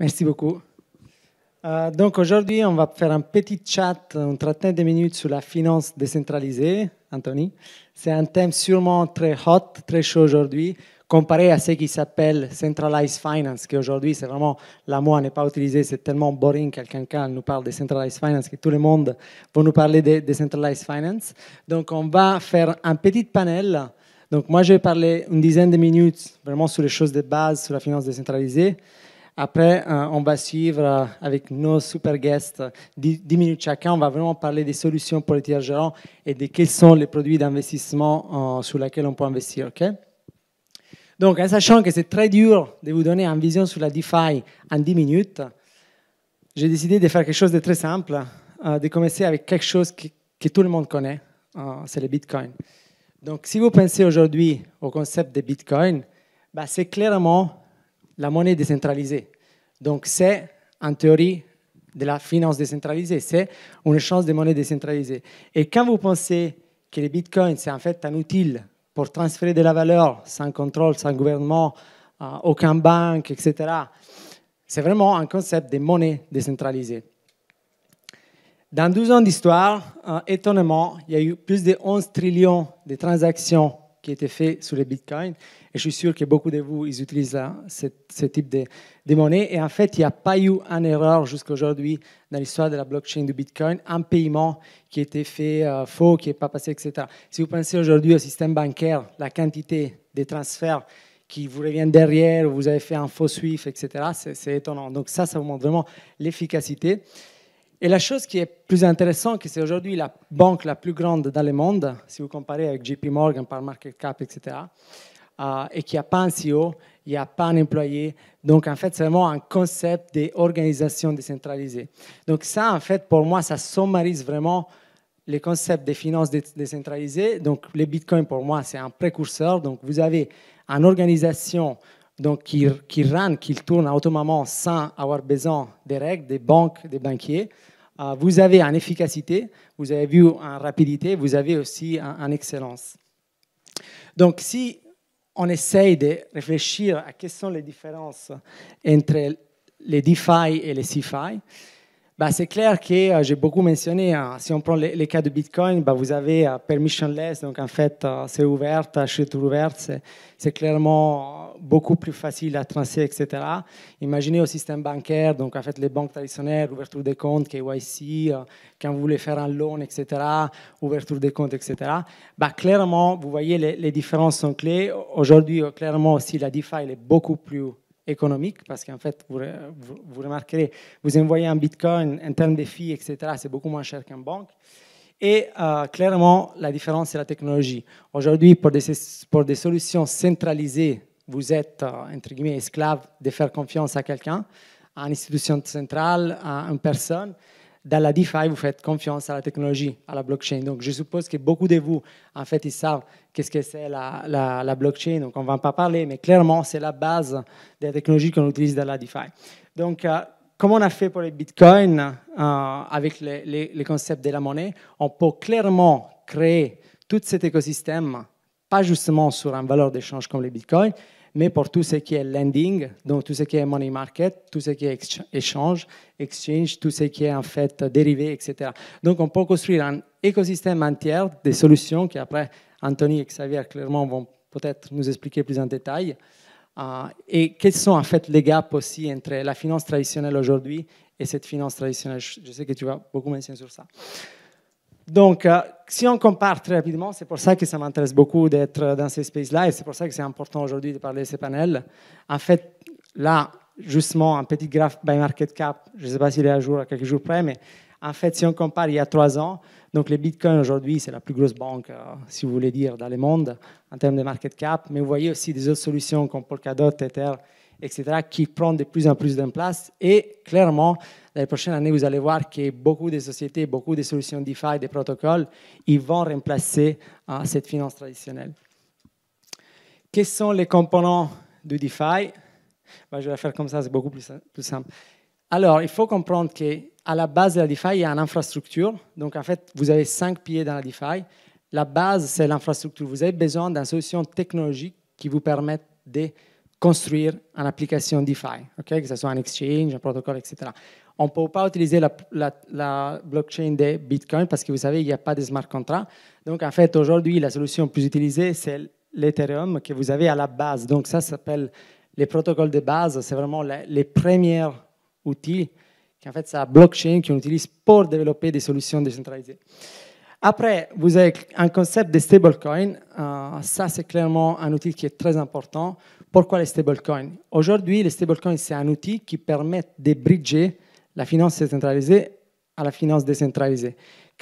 Merci beaucoup. Donc aujourd'hui, on va faire un petit chat, une trentaine de minutes sur la finance décentralisée, Anthony. C'est un thème sûrement très hot, très chaud aujourd'hui, comparé à ce qui s'appelle centralized finance, qui aujourd'hui, c'est vraiment, la mot n'est pas utilisée, c'est tellement boring que quelqu'un nous parle de centralized finance que tout le monde va nous parler de centralized finance. Donc on va faire un petit panel. Donc moi, je vais parler une dizaine de minutes vraiment sur les choses de base, sur la finance décentralisée. Après, on va suivre avec nos super guests 10 minutes chacun. On va vraiment parler des solutions pour les tiers gérants et de quels sont les produits d'investissement sur lesquels on peut investir. Okay? Donc, en sachant que c'est très dur de vous donner une vision sur la DeFi en 10 minutes, j'ai décidé de faire quelque chose de très simple, de commencer avec quelque chose que tout le monde connaît, c'est le Bitcoin. Donc, si vous pensez aujourd'hui au concept de Bitcoin, bah, c'est clairement la monnaie décentralisée. Donc, c'est, en théorie, de la finance décentralisée. C'est un échange de monnaie décentralisée. Et quand vous pensez que le Bitcoin, c'est en fait un outil pour transférer de la valeur sans contrôle, sans gouvernement, aucun banque, etc., c'est vraiment un concept de monnaie décentralisée. Dans 12 ans d'histoire, étonnamment, il y a eu plus de 11 trillions de transactions qui étaient faites sur le Bitcoin. Et je suis sûr que beaucoup de vous ils utilisent ce type de monnaie. Et en fait, il n'y a pas eu une erreur jusqu'à aujourd'hui dans l'histoire de la blockchain du Bitcoin, un paiement qui a été fait faux, qui n'est pas passé, etc. Si vous pensez aujourd'hui au système bancaire, la quantité de transferts qui vous reviennent derrière, vous avez fait un faux SWIFT, etc., c'est étonnant. Donc ça vous montre vraiment l'efficacité. Et la chose qui est plus intéressante, c'est aujourd'hui la banque la plus grande dans le monde, si vous comparez avec JP Morgan par market cap, etc., et qu'il n'y a pas un CEO, il n'y a pas un employé. Donc, en fait, c'est vraiment un concept d'organisation décentralisée. Donc, ça, en fait, pour moi, ça sommarise vraiment les concepts des finances décentralisées. Donc, le Bitcoin, pour moi, c'est un précurseur. Donc, vous avez une organisation donc, qui tourne automatiquement sans avoir besoin des règles, des banques, des banquiers. Vous avez en efficacité, vous avez vu en rapidité, vous avez aussi en excellence. Donc, si on essaye de réfléchir à quelles sont les différences entre les DeFi et les CeFi, bah, c'est clair que j'ai beaucoup mentionné, si on prend les cas de Bitcoin, bah, vous avez permissionless, donc en fait c'est ouvert, chute ouverte, c'est clairement beaucoup plus facile à transférer, etc. Imaginez au système bancaire, donc en fait les banques traditionnelles, ouverture des comptes, KYC, quand vous voulez faire un loan, etc., ouverture des comptes, etc. Bah, clairement, vous voyez les différences sont clés. Aujourd'hui, clairement aussi la DeFi elle est beaucoup plus économique, parce qu'en fait, vous remarquerez, vous envoyez un Bitcoin en termes de fees, etc., c'est beaucoup moins cher qu'une banque. Et clairement, la différence, c'est la technologie. Aujourd'hui, pour des solutions centralisées, vous êtes, entre guillemets, esclave de faire confiance à quelqu'un, à une institution centrale, à une personne. Dans la DeFi, vous faites confiance à la technologie, à la blockchain. Donc, je suppose que beaucoup de vous, en fait, ils savent qu'est-ce que c'est la blockchain. Donc, on ne va pas parler, mais clairement, c'est la base de la technologie qu'on utilise dans la DeFi. Donc, comme on a fait pour les bitcoins, avec les concepts de la monnaie, on peut clairement créer tout cet écosystème, pas justement sur une valeur d'échange comme les bitcoins, mais pour tout ce qui est lending, donc tout ce qui est money market, tout ce qui est exchange, tout ce qui est en fait dérivé, etc. Donc, on peut construire un écosystème entier de solutions qui après, Anthony et Xavier clairement vont peut-être nous expliquer plus en détail. Et quels sont en fait les gaps aussi entre la finance traditionnelle aujourd'hui et cette finance traditionnelle. Je sais que tu vas beaucoup mentionner sur ça. Donc, si on compare très rapidement, c'est pour ça que ça m'intéresse beaucoup d'être dans ces spaces-là et c'est pour ça que c'est important aujourd'hui de parler de ces panels. En fait, là, justement, un petit graphe by market cap, je ne sais pas s'il est à jour à quelques jours près, mais en fait, si on compare il y a 3 ans, donc les bitcoins aujourd'hui, c'est la plus grosse banque, si vous voulez dire, dans le monde en termes de market cap, mais vous voyez aussi des autres solutions comme Polkadot, Tether, etc., qui prennent de plus en plus de place. Et clairement, dans les prochaines années, vous allez voir que beaucoup de sociétés, beaucoup de solutions DeFi, des protocoles, ils vont remplacer cette finance traditionnelle. Quels sont les composants du DeFi? Je vais la faire comme ça, c'est beaucoup plus simple. Alors, il faut comprendre qu'à la base de la DeFi, il y a une infrastructure. Donc, en fait, vous avez 5 piliers dans la DeFi. La base, c'est l'infrastructure. Vous avez besoin d'une solution technologique qui vous permette de construire une application DeFi, que ce soit un exchange, un protocole, etc. On ne peut pas utiliser la blockchain de Bitcoin parce que vous savez, il n'y a pas de smart contract. Donc, en fait, aujourd'hui, la solution plus utilisée, c'est l'Ethereum que vous avez à la base. Donc, ça s'appelle les protocoles de base. C'est vraiment les premiers outils qu'en fait, c'est la blockchain qu'on utilise pour développer des solutions décentralisées. Après, vous avez un concept de stablecoin. Ça, c'est clairement un outil qui est très important. Pourquoi les stablecoins? Aujourd'hui, les stablecoins, c'est un outil qui permet de bridger la finance centralisée à la finance décentralisée.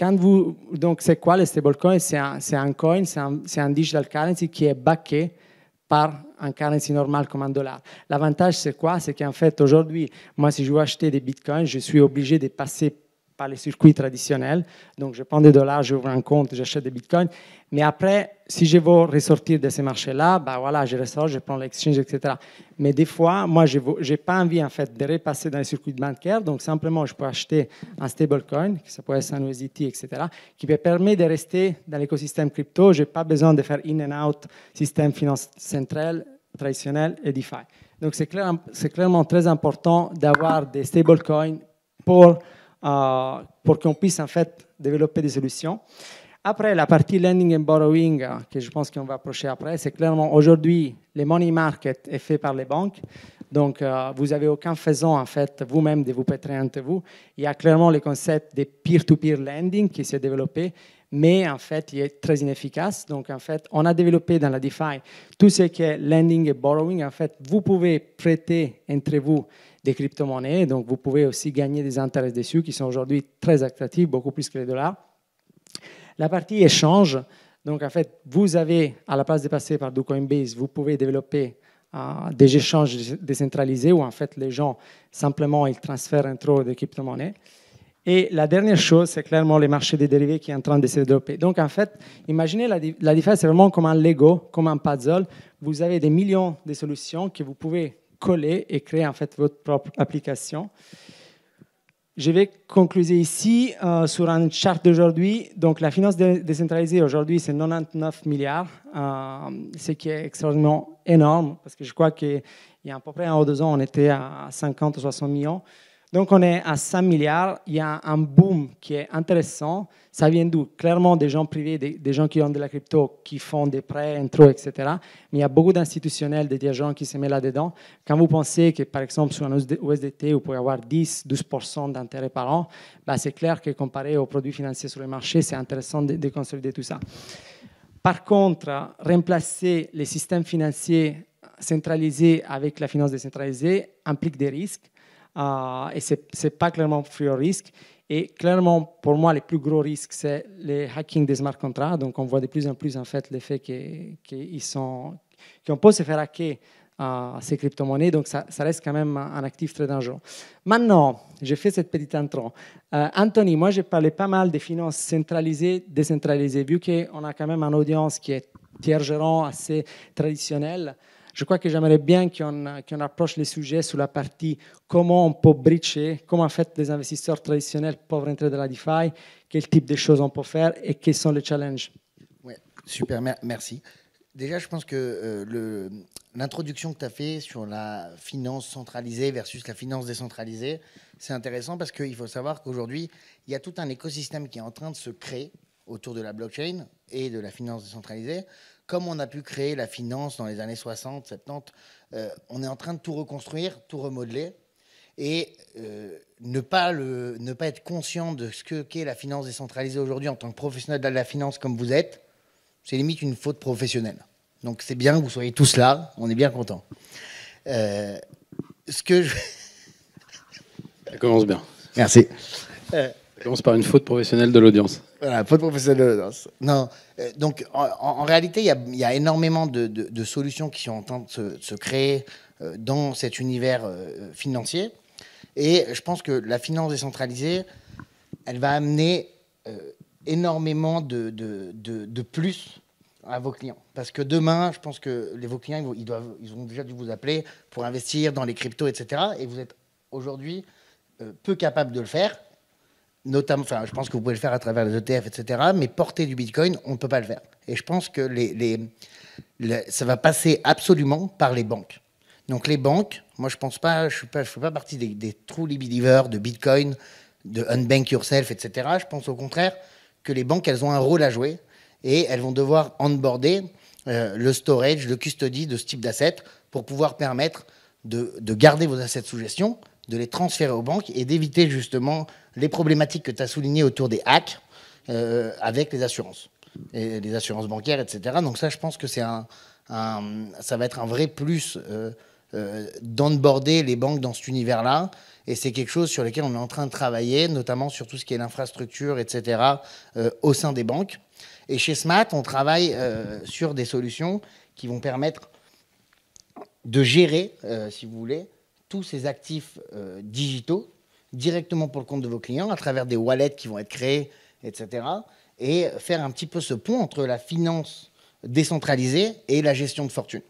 Donc, c'est quoi les stablecoins? C'est un coin, c'est un digital currency qui est backé par un currency normal comme un dollar. L'avantage, c'est quoi? C'est qu'en fait, aujourd'hui, moi, si je veux acheter des bitcoins, je suis obligé de passer par les circuits traditionnels. Donc, je prends des dollars, j'ouvre un compte, j'achète des bitcoins. Mais après, si je veux ressortir de ces marchés-là, bah voilà, je ressors, je prends l'exchange, etc. Mais des fois, moi, je n'ai pas envie, en fait, de repasser dans les circuits bancaires. Donc, simplement, je peux acheter un stablecoin, ça peut être un USDT, etc., qui me permet de rester dans l'écosystème crypto. Je n'ai pas besoin de faire in and out système finance central, traditionnel et DeFi. Donc, c'est clairement très important d'avoir des stablecoins pour qu'on puisse en fait développer des solutions. Après, la partie lending and borrowing, que je pense qu'on va approcher après, c'est clairement aujourd'hui, le money market est fait par les banques. Donc, vous n'avez aucun faisant, en fait, vous-même de vous prêter entre vous. Il y a clairement le concept de peer-to-peer lending qui s'est développé, mais en fait, il est très inefficace. Donc, en fait, on a développé dans la DeFi tout ce qui est lending et borrowing. En fait, vous pouvez prêter entre vous des crypto-monnaies, donc vous pouvez aussi gagner des intérêts dessus qui sont aujourd'hui très attractifs, beaucoup plus que les dollars. La partie échange, donc en fait, vous avez, à la place de passer par du Coinbase, vous pouvez développer des échanges décentralisés où en fait les gens, simplement, ils transfèrent entre eux des crypto-monnaies. Et la dernière chose, c'est clairement les marchés des dérivés qui est en train de se développer. Donc en fait, imaginez la différence, c'est vraiment comme un Lego, comme un puzzle. Vous avez des millions de solutions que vous pouvez coller et créer en fait votre propre application. Je vais conclure ici sur un chart d'aujourd'hui. Donc la finance décentralisée aujourd'hui, c'est 99 milliards, ce qui est extraordinairement énorme parce que je crois qu'il y a à peu près 1 ou 2 ans, on était à 50 ou 60 millions. Donc, on est à 5 milliards. Il y a un boom qui est intéressant. Ça vient d'où? Clairement, des gens privés, des gens qui ont de la crypto, qui font des prêts, intro, etc. Mais il y a beaucoup d'institutionnels, des gens qui se mettent là-dedans. Quand vous pensez que, par exemple, sur un USDT, vous pouvez avoir 10-12% d'intérêt par an, bah, c'est clair que comparé aux produits financiers sur le marché, c'est intéressant de consolider tout ça. Par contre, remplacer les systèmes financiers centralisés avec la finance décentralisée implique des risques. Et ce n'est pas clairement free au risque. Et clairement, pour moi, les plus gros risques, c'est le hacking des smart contracts. Donc, on voit de plus en plus, en fait, l'effet qu'on peut se faire hacker ces crypto-monnaies. Donc, ça reste quand même un actif très dangereux. Maintenant, j'ai fait cette petite intro. Anthony, moi, j'ai parlé pas mal des finances centralisées, décentralisées. Vu qu'on a quand même une audience qui est tiers-gérant assez traditionnelle, je crois que j'aimerais bien qu'on approche les sujets sur la partie comment on peut bridger, comment en fait les investisseurs traditionnels peuvent rentrer dans la DeFi, quel type de choses on peut faire et quels sont les challenges. Ouais, super, merci. Déjà, je pense que l'introduction que tu as fait sur la finance centralisée versus la finance décentralisée, c'est intéressant parce qu'il faut savoir qu'aujourd'hui, il y a tout un écosystème qui est en train de se créer autour de la blockchain et de la finance décentralisée. Comme on a pu créer la finance dans les années 60, 70, on est en train de tout reconstruire, tout remodeler. Et ne pas être conscient de ce qu'est la finance décentralisée aujourd'hui en tant que professionnel de la finance comme vous êtes, c'est limite une faute professionnelle. Donc c'est bien que vous soyez tous là, on est bien contents. Ça commence bien. Merci. Ça commence par une faute professionnelle de l'audience. Voilà, faute professionnelle de l'audience. Non, donc en réalité, il y a énormément de solutions qui sont en train de se créer dans cet univers financier. Et je pense que la finance décentralisée, elle va amener énormément de plus à vos clients. Parce que demain, je pense que vos clients, ils ont déjà dû vous appeler pour investir dans les cryptos, etc. Et vous êtes aujourd'hui peu capable de le faire. Notamment, enfin, je pense que vous pouvez le faire à travers les ETF, etc. Mais porter du Bitcoin, on ne peut pas le faire. Et je pense que ça va passer absolument par les banques. Donc les banques, moi je fais pas partie des truly believers de Bitcoin, de unbank yourself, etc. Je pense au contraire que les banques, elles ont un rôle à jouer et elles vont devoir onboarder le storage, le custody de ce type d'assets pour pouvoir permettre de garder vos assets sous gestion, de les transférer aux banques et d'éviter justement les problématiques que tu as soulignées autour des hacks avec les assurances, et les assurances bancaires, etc. Donc ça, je pense que ça va être un vrai plus d'onboarder les banques dans cet univers-là. Et c'est quelque chose sur lequel on est en train de travailler, notamment sur tout ce qui est l'infrastructure, etc., au sein des banques. Et chez Smat, on travaille sur des solutions qui vont permettre de gérer, si vous voulez, tous ces actifs digitaux directement pour le compte de vos clients à travers des wallets qui vont être créés, etc. Et faire un petit peu ce pont entre la finance décentralisée et la gestion de fortune.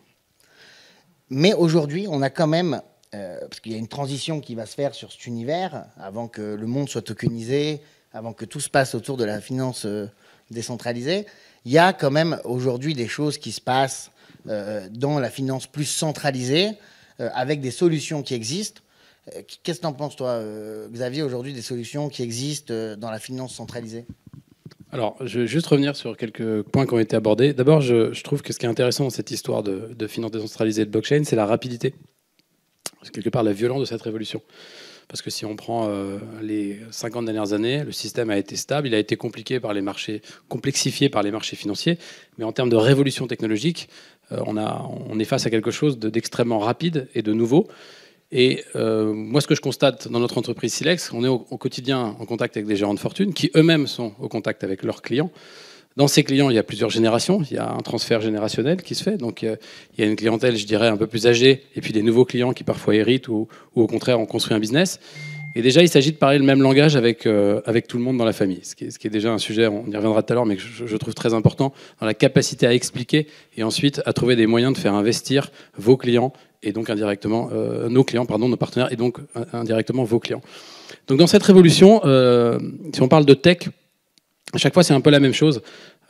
Mais aujourd'hui, on a quand même, parce qu'il y a une transition qui va se faire sur cet univers, avant que le monde soit tokenisé, avant que tout se passe autour de la finance décentralisée, il y a quand même aujourd'hui des choses qui se passent dans la finance plus centralisée, avec des solutions qui existent. Qu'est-ce que tu en penses, toi, Xavier, aujourd'hui, des solutions qui existent dans la finance centralisée ? Alors, je vais juste revenir sur quelques points qui ont été abordés. D'abord, je trouve que ce qui est intéressant dans cette histoire de finance décentralisée et de blockchain, c'est la rapidité. C'est quelque part la violence de cette révolution. Parce que si on prend les 50 dernières années, le système a été stable, il a été compliqué par les marchés, complexifié par les marchés financiers, mais en termes de révolution technologique, on est face à quelque chose d'extrêmement rapide et de nouveau. Et moi, ce que je constate dans notre entreprise Silex, on est au quotidien en contact avec des gérants de fortune qui eux-mêmes sont au contact avec leurs clients. Dans ces clients, il y a plusieurs générations, il y a un transfert générationnel qui se fait. Donc il y a une clientèle, je dirais, un peu plus âgée, et puis des nouveaux clients qui parfois héritent ou au contraire ont construit un business. Et déjà, il s'agit de parler le même langage avec tout le monde dans la famille, ce qui est déjà un sujet, on y reviendra tout à l'heure, mais que je trouve très important, dans la capacité à expliquer et ensuite à trouver des moyens de faire investir vos clients et donc indirectement nos clients, pardon, nos partenaires, et donc indirectement vos clients. Donc dans cette révolution, si on parle de tech, à chaque fois c'est un peu la même chose.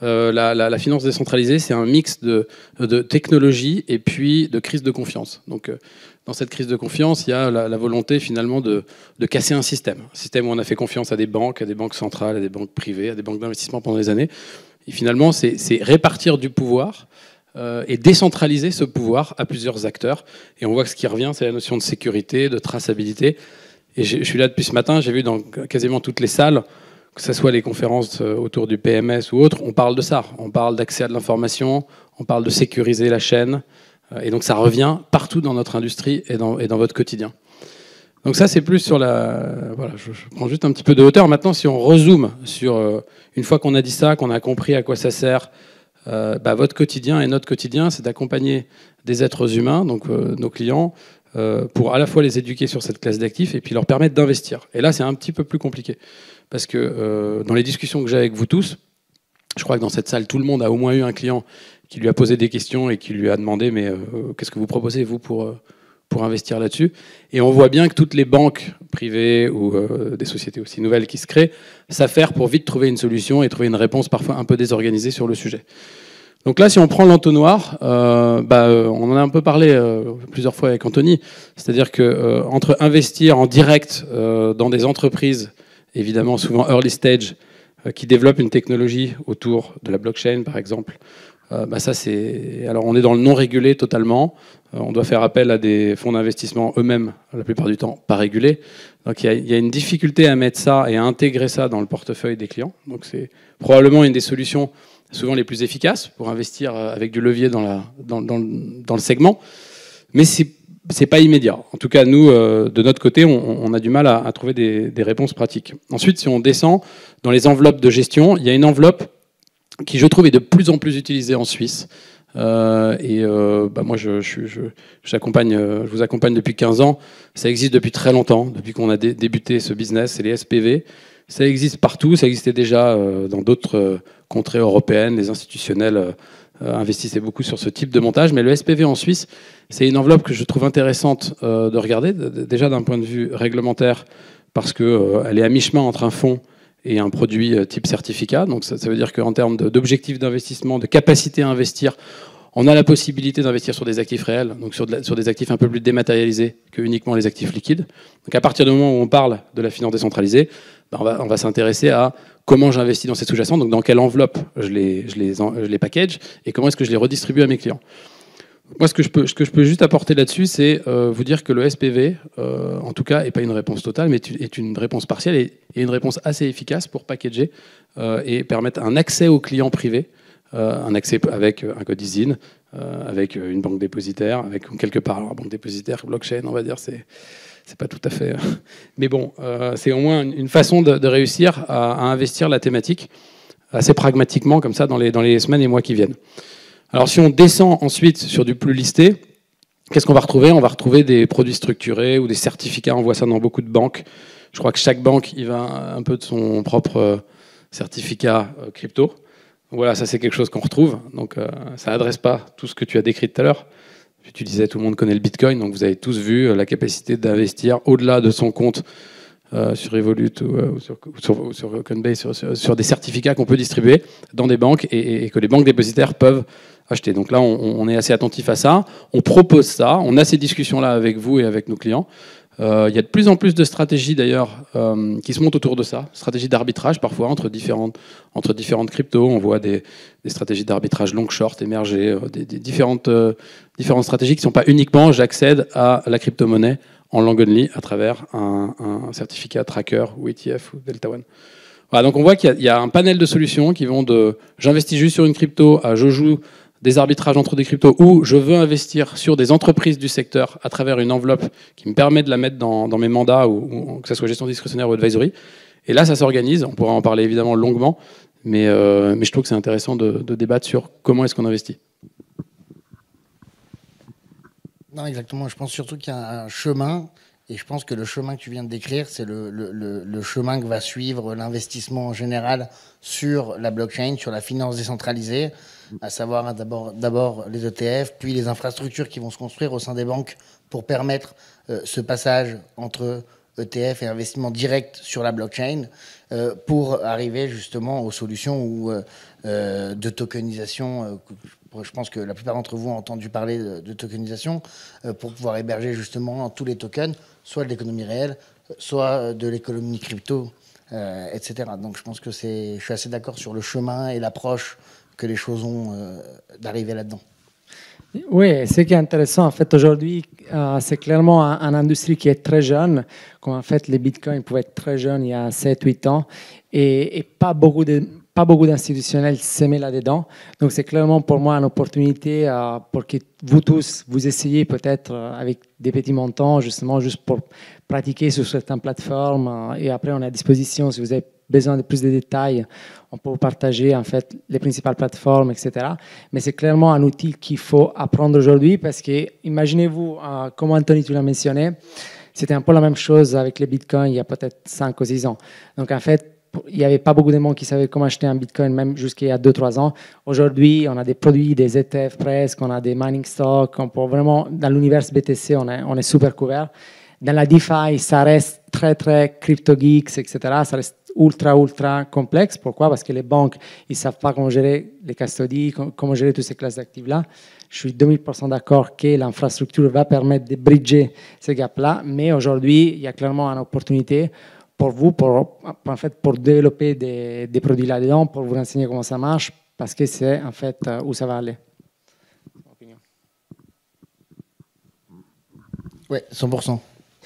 La finance décentralisée, c'est un mix de technologie et puis de crise de confiance. Donc dans cette crise de confiance, il y a la volonté finalement de casser un système où on a fait confiance à des banques centrales, à des banques privées, à des banques d'investissement pendant des années. Et finalement, c'est répartir du pouvoir et décentraliser ce pouvoir à plusieurs acteurs. Et on voit que ce qui revient, c'est la notion de sécurité, de traçabilité. Et je suis là depuis ce matin, j'ai vu dans quasiment toutes les salles, que ce soit les conférences autour du PMS ou autres, on parle de ça. On parle d'accès à de l'information, on parle de sécuriser la chaîne. Et donc ça revient partout dans notre industrie et dans votre quotidien. Donc ça, c'est plus sur la... Voilà, je prends juste un petit peu de hauteur. Maintenant, si on rezoome sur... une fois qu'on a dit ça, qu'on a compris à quoi ça sert, votre quotidien et notre quotidien, c'est d'accompagner des êtres humains, donc nos clients, pour à la fois les éduquer sur cette classe d'actifs et puis leur permettre d'investir. Et là, c'est un petit peu plus compliqué. Parce que dans les discussions que j'ai avec vous tous, je crois que dans cette salle, tout le monde a au moins eu un client qui lui a posé des questions et qui lui a demandé « mais qu'est-ce que vous proposez, vous, pour investir là-dessus ?» Et on voit bien que toutes les banques privées ou des sociétés aussi nouvelles qui se créent s'affairent pour vite trouver une solution et trouver une réponse parfois un peu désorganisée sur le sujet. Donc là, si on prend l'entonnoir, on en a un peu parlé plusieurs fois avec Anthony, c'est-à-dire que entre investir en direct dans des entreprises, évidemment souvent early stage, qui développent une technologie autour de la blockchain, par exemple, ça c'est... Alors on est dans le non régulé totalement, on doit faire appel à des fonds d'investissement eux-mêmes, la plupart du temps pas régulés. Donc il y a une difficulté à mettre ça et à intégrer ça dans le portefeuille des clients. Donc c'est probablement une des solutions souvent les plus efficaces pour investir avec du levier dans le segment. Mais c'est pas immédiat. En tout cas, nous, de notre côté, on a du mal à trouver des réponses pratiques. Ensuite, si on descend dans les enveloppes de gestion, il y a une enveloppe qui, je trouve, est de plus en plus utilisée en Suisse. Moi, je vous accompagne depuis 15 ans. Ça existe depuis très longtemps, depuis qu'on a débuté ce business, c'est les SPV. Ça existe partout, ça existait déjà dans d'autres contrées européennes. Les institutionnels investissaient beaucoup sur ce type de montage. Mais le SPV en Suisse, c'est une enveloppe que je trouve intéressante de regarder, déjà d'un point de vue réglementaire, parce qu'elle est à mi-chemin entre un fonds et un produit type certificat. Donc ça veut dire qu'en termes d'objectifs d'investissement, de capacité à investir, On a la possibilité d'investir sur des actifs réels, donc sur des actifs un peu plus dématérialisés que uniquement les actifs liquides. Donc à partir du moment où on parle de la finance décentralisée, on va s'intéresser à comment j'investis dans ces sous-jacents, donc dans quelle enveloppe je les package et comment est-ce que je les redistribue à mes clients. Moi, ce que je peux juste apporter là-dessus, c'est vous dire que le SPV, en tout cas, n'est pas une réponse totale, mais est une réponse partielle et une réponse assez efficace pour packager et permettre un accès aux clients privés, un accès avec un code ISIN, avec une banque dépositaire, avec quelque part, alors banque dépositaire, blockchain, on va dire, c'est pas tout à fait... Mais bon, c'est au moins une façon de réussir à investir la thématique assez pragmatiquement, comme ça, dans les semaines et mois qui viennent. Alors si on descend ensuite sur du plus listé, qu'est-ce qu'on va retrouver? On va retrouver des produits structurés ou des certificats. On voit ça dans beaucoup de banques. Je crois que chaque banque, il va un peu de son propre certificat crypto. Voilà, ça c'est quelque chose qu'on retrouve. Donc ça n'adresse pas tout ce que tu as décrit tout à l'heure. Tu disais tout le monde connaît le Bitcoin, donc vous avez tous vu la capacité d'investir au-delà de son compte sur Revolut ou sur Coinbase, sur des certificats qu'on peut distribuer dans des banques et que les banques dépositaires peuvent acheter. Donc là, on est assez attentif à ça. On propose ça. On a ces discussions-là avec vous et avec nos clients. Il y a de plus en plus de stratégies d'ailleurs qui se montent autour de ça. Stratégies d'arbitrage parfois entre différentes cryptos. On voit des stratégies d'arbitrage long-short émerger, des différentes stratégies qui ne sont pas uniquement j'accède à la crypto-monnaie en long only à travers un certificat tracker ou ETF ou Delta One. Voilà, donc on voit qu'il y a un panel de solutions qui vont de j'investis juste sur une crypto à je joue des arbitrages entre des cryptos ou je veux investir sur des entreprises du secteur à travers une enveloppe qui me permet de la mettre dans mes mandats ou que ce soit gestion discrétionnaire ou advisory. Et là, ça s'organise. On pourra en parler évidemment longuement, mais je trouve que c'est intéressant de débattre sur comment est-ce qu'on investit. Non, exactement. Je pense surtout qu'il y a un chemin. Et je pense que le chemin que tu viens de décrire, c'est le chemin que va suivre l'investissement en général sur la blockchain, sur la finance décentralisée, à savoir d'abord les ETF, puis les infrastructures qui vont se construire au sein des banques pour permettre ce passage entre ETF et investissement direct sur la blockchain, pour arriver justement aux solutions de tokenisation. Je pense que la plupart d'entre vous ont entendu parler de tokenisation, pour pouvoir héberger justement tous les tokens, soit de l'économie réelle, soit de l'économie crypto, etc. Donc je pense que je suis assez d'accord sur le chemin et l'approche que les choses ont d'arriver là-dedans. Oui, ce qui est intéressant, en fait, aujourd'hui, c'est clairement une industrie qui est très jeune, comme en fait les bitcoins pouvaient être très jeunes il y a 7-8 ans, et pas beaucoup d'institutionnels s'aimaient là-dedans. Donc c'est clairement pour moi une opportunité pour que vous tous, vous essayez peut-être avec des petits montants, justement, juste pour pratiquer sur certaines plateformes, et après on est à disposition si vous avez besoin de plus de détails, on peut vous partager en fait les principales plateformes, etc. Mais c'est clairement un outil qu'il faut apprendre aujourd'hui parce que, imaginez-vous, comme Anthony tu l'as mentionné, c'était un peu la même chose avec les bitcoins il y a peut-être 5 ou 6 ans. Donc en fait, il n'y avait pas beaucoup de monde qui savait comment acheter un bitcoin, même jusqu'il y a 2-3 ans. Aujourd'hui, on a des produits, des ETF presque, on a des mining stocks, on peut vraiment, dans l'univers BTC, on est super couvert. Dans la DeFi, ça reste très, très crypto geeks, etc. Ça reste ultra complexe. Pourquoi? Parce que les banques, ils ne savent pas comment gérer les custodies, comment gérer toutes ces classes d'actifs-là. Je suis 2000% d'accord que l'infrastructure va permettre de bridger ces gaps-là, mais aujourd'hui, il y a clairement une opportunité pour vous, en fait, pour développer des produits là-dedans, pour vous enseigner comment ça marche, parce que c'est en fait où ça va aller. Oui, 100%.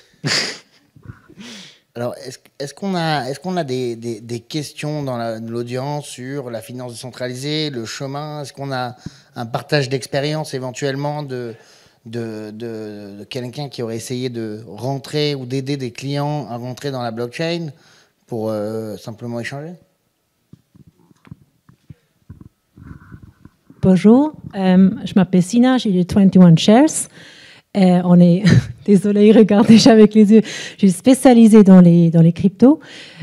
Alors, est-ce qu'on a des questions dans l'audience sur la finance décentralisée, le chemin? Est-ce qu'on a un partage d'expérience éventuellement de quelqu'un qui aurait essayé de rentrer ou d'aider des clients à rentrer dans la blockchain pour simplement échanger? Bonjour, je m'appelle Sina, j'ai les 21 Shares. On est, désolé, il regarde déjà avec les yeux. Je suis spécialisée dans les cryptos.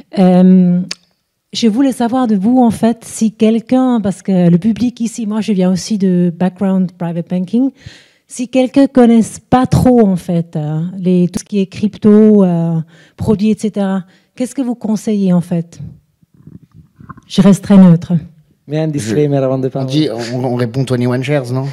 Je voulais savoir de vous, en fait, si quelqu'un, parce que le public ici, moi je viens aussi de background private banking, si quelqu'un ne connaît pas trop, en fait, tout ce qui est crypto, produits, etc., qu'est-ce que vous conseillez, en fait? Je reste très neutre. Mets un disclaimer avant de On parler. dit, on répond 21 shares, non?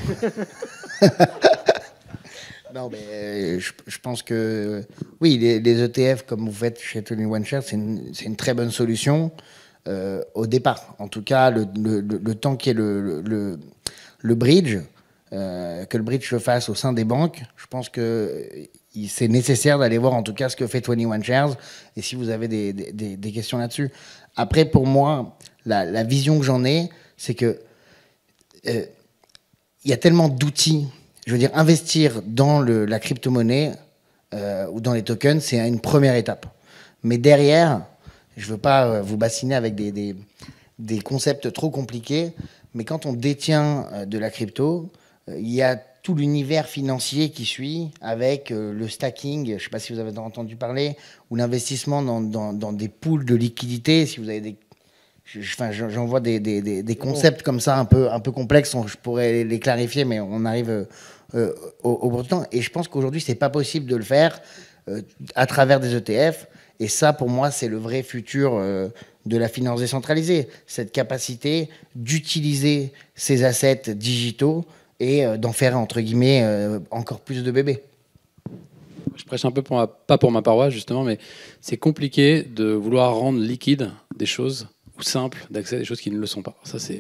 Non, mais je pense que oui, les ETF, comme vous faites chez 21 shares, c'est une très bonne solution au départ. En tout cas, le temps qu'il y ait le bridge, que le bridge se fasse au sein des banques, je pense que c'est nécessaire d'aller voir en tout cas ce que fait 21 shares et si vous avez des questions là-dessus. Après, pour moi, la vision que j'en ai, c'est que il y a tellement d'outils. Je veux dire, investir dans la crypto-monnaie ou dans les tokens, c'est une première étape. Mais derrière, je ne veux pas vous bassiner avec des concepts trop compliqués, mais quand on détient de la crypto, il y a tout l'univers financier qui suit avec le stacking, je ne sais pas si vous avez entendu parler, ou l'investissement dans des pools de liquidités. Si vous avez j'en vois des concepts comme ça un peu complexes, je pourrais les clarifier, mais on arrive au bout du temps. Et je pense qu'aujourd'hui, c'est pas possible de le faire à travers des ETF. Et ça, pour moi, c'est le vrai futur de la finance décentralisée. Cette capacité d'utiliser ces assets digitaux et d'en faire, entre guillemets, encore plus de bébés. Je prêche un peu pas pour ma paroisse, justement, mais c'est compliqué de vouloir rendre liquide des choses ou simples d'accès à des choses qui ne le sont pas. Ça, c'est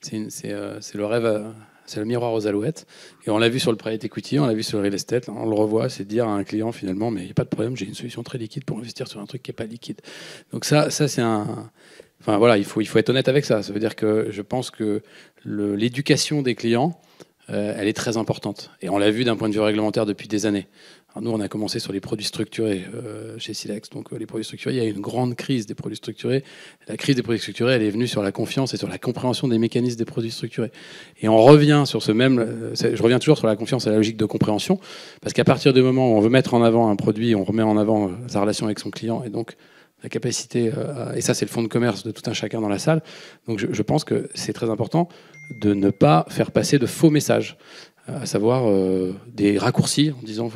le rêve, c'est le miroir aux alouettes. Et on l'a vu sur le private equity, on l'a vu sur le real estate. On le revoit, c'est dire à un client finalement, mais il n'y a pas de problème, j'ai une solution très liquide pour investir sur un truc qui n'est pas liquide. Donc ça c'est un... Enfin voilà, il faut être honnête avec ça. Ça veut dire que je pense que l'éducation des clients, elle est très importante. Et on l'a vu d'un point de vue réglementaire depuis des années. Alors nous, on a commencé sur les produits structurés chez Silex. Donc les produits structurés, il y a eu une grande crise des produits structurés. La crise des produits structurés, elle est venue sur la confiance et sur la compréhension des mécanismes des produits structurés. Et on revient sur je reviens toujours sur la confiance et la logique de compréhension, parce qu'à partir du moment où on veut mettre en avant un produit, on remet en avant sa relation avec son client et donc la capacité, et ça c'est le fonds de commerce de tout un chacun dans la salle. Donc je pense que c'est très important de ne pas faire passer de faux messages, à savoir des raccourcis en disant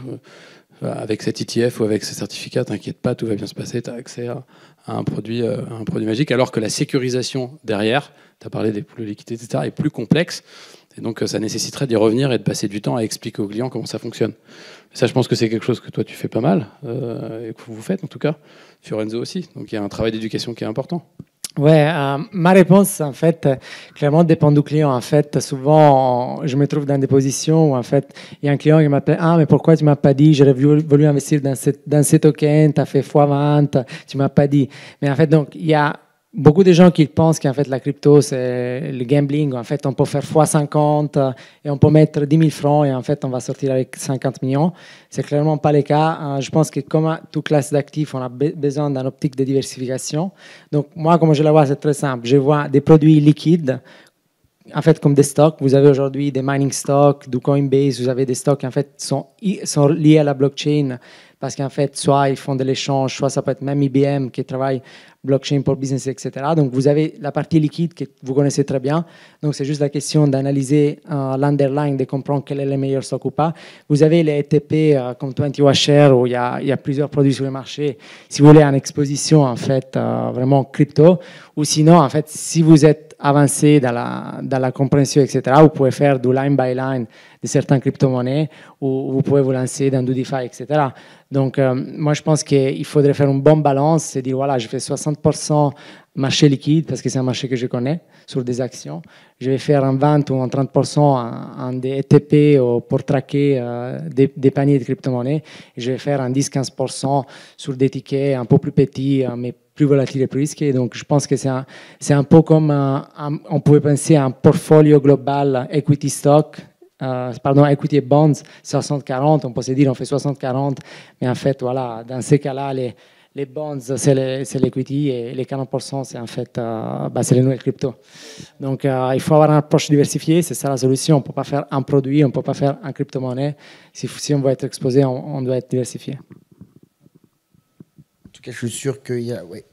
avec cet ETF ou avec ce certificat, t'inquiète pas, tout va bien se passer, tu as accès à un produit magique, alors que la sécurisation derrière, tu as parlé des poules de liquidité, etc., est plus complexe. Et donc ça nécessiterait d'y revenir et de passer du temps à expliquer aux clients comment ça fonctionne. Et ça, je pense que c'est quelque chose que toi tu fais pas mal, et que vous faites en tout cas, Fiorenzo aussi. Donc il y a un travail d'éducation qui est important. Ouais, ma réponse, en fait, clairement dépend du client. En fait, souvent, je me trouve dans des positions où, en fait, il y a un client qui m'appelle, ah, mais pourquoi tu m'as pas dit, j'aurais voulu investir dans ces tokens, tu as fait x20, tu m'as pas dit. Mais en fait, donc, il y a beaucoup de gens qui pensent qu'en fait, la crypto, c'est le gambling. En fait, on peut faire x50 et on peut mettre 10 000 francs et en fait, on va sortir avec 50 millions. C'est clairement pas le cas. Je pense que comme toute classe d'actifs, on a besoin d'une optique de diversification. Donc, moi, comme je la vois, c'est très simple. Je vois des produits liquides, en fait, comme des stocks. Vous avez aujourd'hui des mining stocks, du Coinbase, vous avez des stocks qui en fait sont liés à la blockchain parce qu'en fait, soit ils font de l'échange, soit ça peut être même IBM qui travaille blockchain pour business, etc. Donc, vous avez la partie liquide que vous connaissez très bien. Donc, c'est juste la question d'analyser l'underlying, de comprendre quel est le meilleur stock ou pas. Vous avez les ETP comme 21 Shares où il y a plusieurs produits sur le marché. Si vous voulez une exposition, en fait, vraiment crypto, ou sinon, en fait, si vous êtes avancé dans la compréhension, etc., vous pouvez faire du line by line de certaines crypto-monnaies ou vous pouvez vous lancer dans du DeFi, etc. Donc, moi, je pense qu'il faudrait faire une bonne balance et dire, voilà, je fais 60% marché liquide parce que c'est un marché que je connais sur des actions. Je vais faire un 20 ou un 30% en des ETP pour traquer des paniers de crypto-monnaies. Et je vais faire un 10-15% sur des tickets un peu plus petits, mais plus volatiles et plus risqués. Donc, je pense que c'est un peu comme on pouvait penser à un portfolio global equity stock, equity et bonds, 60-40, on peut se dire on fait 60-40, mais en fait, voilà, dans ces cas-là, les bonds, c'est l'equity et les 40%, c'est en fait, c'est les nouvelles cryptos. Donc, il faut avoir une approche diversifiée, c'est ça la solution. On ne peut pas faire un produit, on ne peut pas faire un crypto-monnaie. Si on veut être exposé, on doit être diversifié. En tout cas, je suis sûr qu'il y a... Ouais.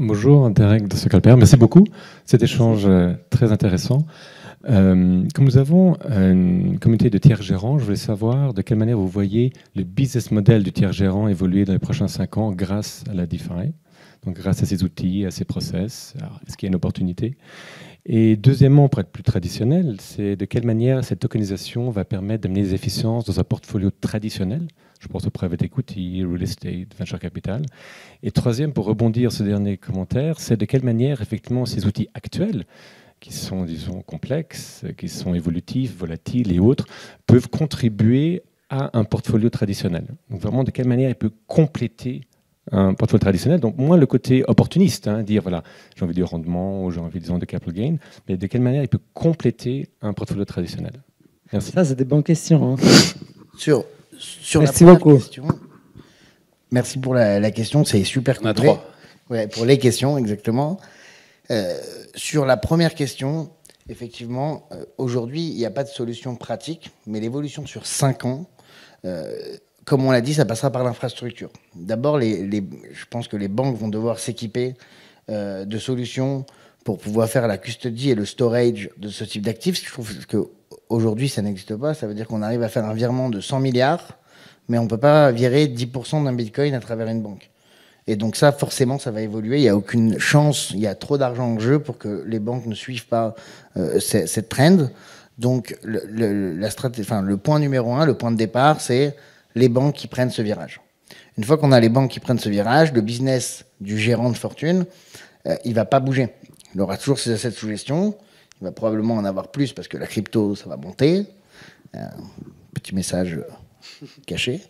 Bonjour, Derek de Socalper. Merci beaucoup. Cet échange très intéressant. Comme nous avons une communauté de tiers gérants, je voulais savoir de quelle manière vous voyez le business model du tiers gérant évoluer dans les prochains 5 ans grâce à la DeFi, donc grâce à ces outils, à ces process. Est-ce qu'il y a une opportunité? Et deuxièmement, pour être plus traditionnel, c'est de quelle manière cette tokenisation va permettre d'amener des efficiences dans un portfolio traditionnel. Je pense au private equity, real estate, venture capital. Et troisième, pour rebondir sur ce dernier commentaire, c'est de quelle manière, effectivement, ces outils actuels, qui sont, disons, complexes, qui sont évolutifs, volatiles et autres, peuvent contribuer à un portfolio traditionnel. Donc vraiment, de quelle manière il peut compléter un portfolio traditionnel. Donc moins le côté opportuniste, dire voilà, j'ai envie du rendement ou j'ai envie, disons, de capital gain, mais de quelle manière il peut compléter un portfolio traditionnel. Merci. Ça, c'est des bonnes questions. Sur Merci la beaucoup. Question, merci pour la question, c'est super complet. On a 3. Ouais, pour les questions, exactement. Sur la première question, effectivement, aujourd'hui, il n'y a pas de solution pratique, mais l'évolution sur 5 ans, comme on l'a dit, ça passera par l'infrastructure. D'abord, je pense que les banques vont devoir s'équiper de solutions pour pouvoir faire la custody et le storage de ce type d'actifs. Je trouve qu'aujourd'hui, ça n'existe pas. Ça veut dire qu'on arrive à faire un virement de 100 milliards, mais on ne peut pas virer 10% d'un bitcoin à travers une banque. Et donc ça, forcément, ça va évoluer. Il n'y a aucune chance, il y a trop d'argent en jeu pour que les banques ne suivent pas cette trend. Donc le point numéro 1, le point de départ, c'est les banques qui prennent ce virage. Une fois qu'on a les banques qui prennent ce virage, le business du gérant de fortune, il ne va pas bouger. Il aura toujours ses assets sous gestion. Il va probablement en avoir plus parce que la crypto, ça va monter. Petit message caché.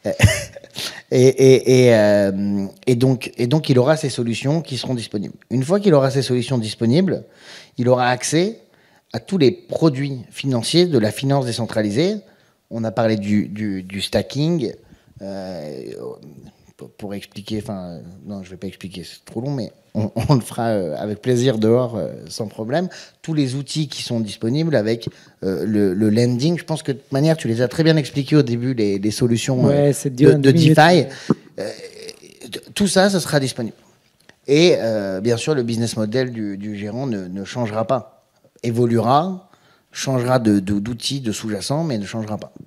Et donc, il aura ces solutions qui seront disponibles. Une fois qu'il aura ces solutions disponibles, il aura accès à tous les produits financiers de la finance décentralisée. On a parlé du stacking. Pour expliquer, non, je ne vais pas expliquer, c'est trop long, mais on le fera avec plaisir dehors, sans problème. Tous les outils qui sont disponibles avec le lending, je pense que de toute manière, tu les as très bien expliqués au début, les solutions de DeFi. Tout ça, ça sera disponible. Et bien sûr, le business model du gérant ne changera pas. Évoluera, changera d'outils, de sous-jacents, mais ne changera pas.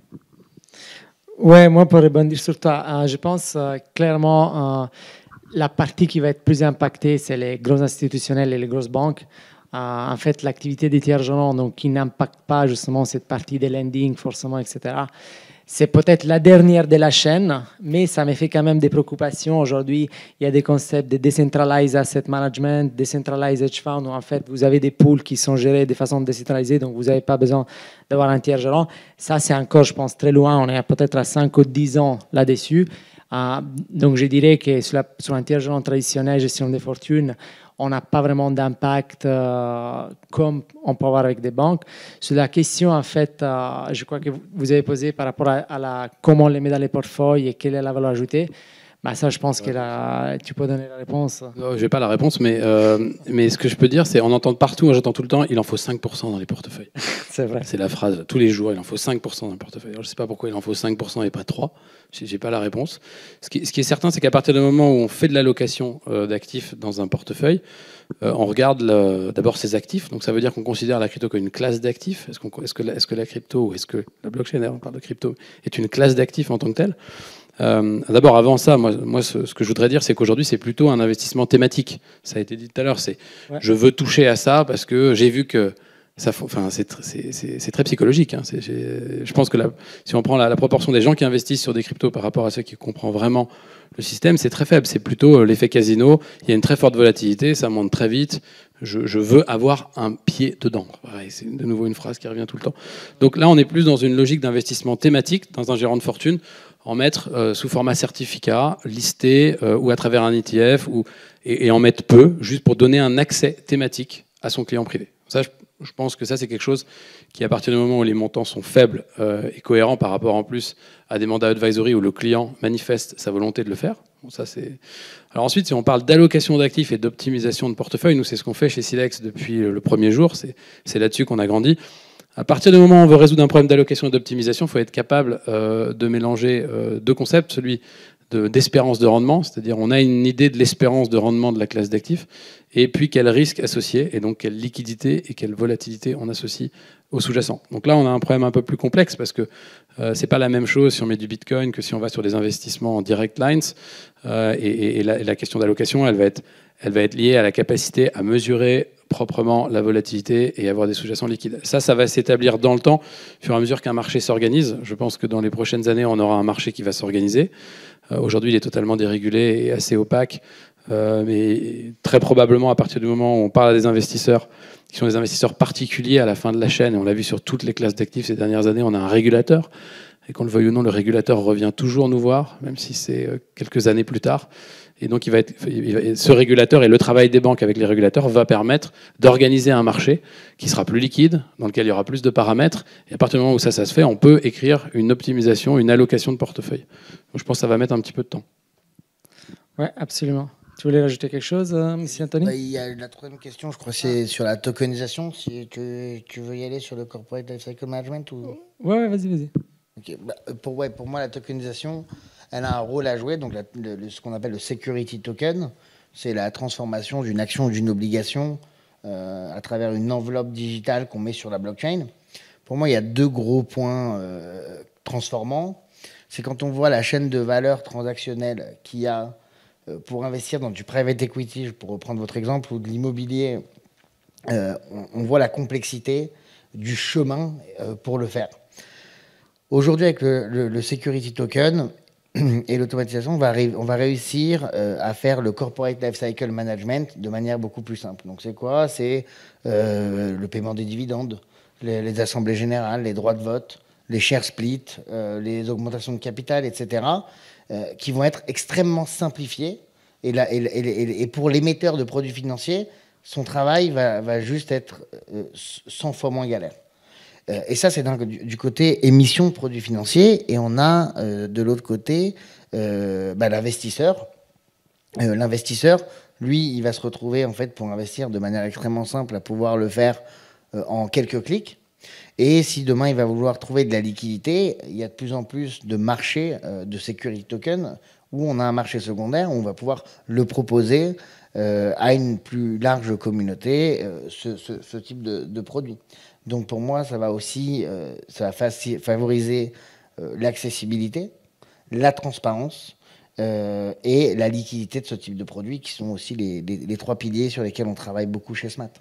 Ouais, moi pour rebondir sur toi, je pense clairement la partie qui va être plus impactée, c'est les gros institutionnels et les grosses banques. En fait, l'activité des tiers gérants, donc qui n'impacte pas justement cette partie des lending forcément, etc. C'est peut-être la dernière de la chaîne, mais ça me fait quand même des préoccupations. Aujourd'hui, il y a des concepts de decentralized asset management, decentralized hedge fund, où en fait, vous avez des pools qui sont gérés de façon décentralisée, donc vous n'avez pas besoin d'avoir un tiers gérant. Ça, c'est encore, je pense, très loin. On est peut-être à 5 ou 10 ans là-dessus. Donc, je dirais que sur un tiers gérant traditionnel, gestion des fortunes, on n'a pas vraiment d'impact comme on peut avoir avec des banques. Sur la question, en fait, je crois que vous avez posé par rapport à comment on les met dans les portefeuilles et quelle est la valeur ajoutée. Bah ça, je pense que tu peux donner la réponse. Non, je n'ai pas la réponse, mais ce que je peux dire, c'est on entend partout, moi j'entends tout le temps, il en faut 5% dans les portefeuilles. C'est vrai. C'est la phrase, tous les jours, il en faut 5% dans le portefeuille. Alors, je ne sais pas pourquoi il en faut 5% et pas 3%. Je n'ai pas la réponse. Ce qui est certain, c'est qu'à partir du moment où on fait de l'allocation d'actifs dans un portefeuille, on regarde d'abord ses actifs. Donc ça veut dire qu'on considère la crypto comme une classe d'actifs. Est-ce que la crypto, ou est-ce que la blockchain, on parle de crypto, est une classe d'actifs en tant que telle? D'abord, avant ça, moi ce que je voudrais dire, c'est qu'aujourd'hui, c'est plutôt un investissement thématique. Ça a été dit tout à l'heure, je veux toucher à ça parce que j'ai vu que c'est très psychologique. Hein. Je pense que si on prend la proportion des gens qui investissent sur des cryptos par rapport à ceux qui comprennent vraiment le système, c'est très faible. C'est plutôt l'effet casino. Il y a une très forte volatilité, ça monte très vite. Je veux avoir un pied dedans. Pareil, c'est de nouveau une phrase qui revient tout le temps. Donc là, on est plus dans une logique d'investissement thématique dans un gérant de fortune, en mettre sous format certificat, listé ou à travers un ETF, et en mettre peu, juste pour donner un accès thématique à son client privé. Ça, je pense que ça, c'est quelque chose qui, à partir du moment où les montants sont faibles et cohérents par rapport en plus à des mandats advisory où le client manifeste sa volonté de le faire. Bon, ça, alors ensuite, si on parle d'allocation d'actifs et d'optimisation de portefeuille, nous, c'est ce qu'on fait chez Silex depuis le premier jour. C'est là-dessus qu'on a grandi. À partir du moment où on veut résoudre un problème d'allocation et d'optimisation, il faut être capable de mélanger deux concepts, celui d'espérance de rendement, c'est-à-dire on a une idée de l'espérance de rendement de la classe d'actifs, et puis quel risque associé, et donc quelle liquidité et quelle volatilité on associe au sous-jacent. Donc là, on a un problème un peu plus complexe parce que c'est pas la même chose si on met du Bitcoin que si on va sur des investissements en direct lines. Et la question d'allocation, elle va être liée à la capacité à mesurer proprement la volatilité et avoir des sous-jacents liquides. Ça va s'établir dans le temps, au fur et à mesure qu'un marché s'organise. Je pense que dans les prochaines années, on aura un marché qui va s'organiser. Aujourd'hui, il est totalement dérégulé et assez opaque. Mais très probablement, à partir du moment où on parle à des investisseurs qui sont des investisseurs particuliers à la fin de la chaîne, et on l'a vu sur toutes les classes d'actifs ces dernières années, on a un régulateur. Et qu'on le veuille ou non, le régulateur revient toujours nous voir, même si c'est quelques années plus tard. Et donc, ce régulateur et le travail des banques avec les régulateurs va permettre d'organiser un marché qui sera plus liquide, dans lequel il y aura plus de paramètres. Et à partir du moment où ça se fait, on peut écrire une optimisation, une allocation de portefeuille. Donc, je pense que ça va mettre un petit peu de temps. Oui, absolument. Tu voulais rajouter quelque chose, M. Anthony? Il y a la troisième question, je crois, c'est sur la tokenisation. Si tu veux y aller sur le Corporate Lifecycle Management ou... Ouais, vas-y. Okay. Pour moi, la tokenisation, elle a un rôle à jouer. Donc, ce qu'on appelle le security token, c'est la transformation d'une action ou d'une obligation à travers une enveloppe digitale qu'on met sur la blockchain. Pour moi, il y a deux gros points transformants. C'est quand on voit la chaîne de valeur transactionnelle qu'il y a pour investir dans du private equity, pour reprendre votre exemple, ou de l'immobilier, on voit la complexité du chemin pour le faire. Aujourd'hui, avec le security token et l'automatisation, on va réussir à faire le corporate lifecycle management de manière beaucoup plus simple. Donc, c'est quoi? C'est le paiement des dividendes, les assemblées générales, les droits de vote, les share splits, les augmentations de capital, etc., qui vont être extrêmement simplifiés. Et pour l'émetteur de produits financiers, son travail va juste être 100 fois moins galère. Et ça, c'est du côté émission de produits financiers. Et on a de l'autre côté l'investisseur. L'investisseur, lui, il va se retrouver, en fait, pour investir de manière extrêmement simple, à pouvoir le faire en quelques clics. Et si demain, il va vouloir trouver de la liquidité, il y a de plus en plus de marchés de security token où on a un marché secondaire, où on va pouvoir le proposer à une plus large communauté, ce type de produit. Donc pour moi, ça va aussi favoriser l'accessibilité, la transparence et la liquidité de ce type de produit, qui sont aussi les trois piliers sur lesquels on travaille beaucoup chez Smart.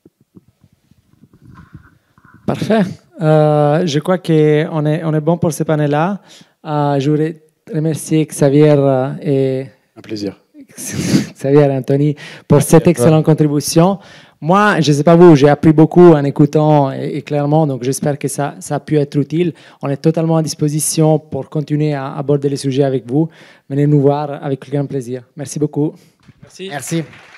Parfait. Je crois qu'on est bon pour ce panel-là. Je voudrais remercier Xavier et Un plaisir. Xavier et Anthony pour cette excellente contribution. Moi, je ne sais pas vous, j'ai appris beaucoup en écoutant et clairement, donc j'espère que ça a pu être utile. On est totalement à disposition pour continuer à aborder les sujets avec vous. Venez nous voir avec grand plaisir. Merci beaucoup. Merci. Merci.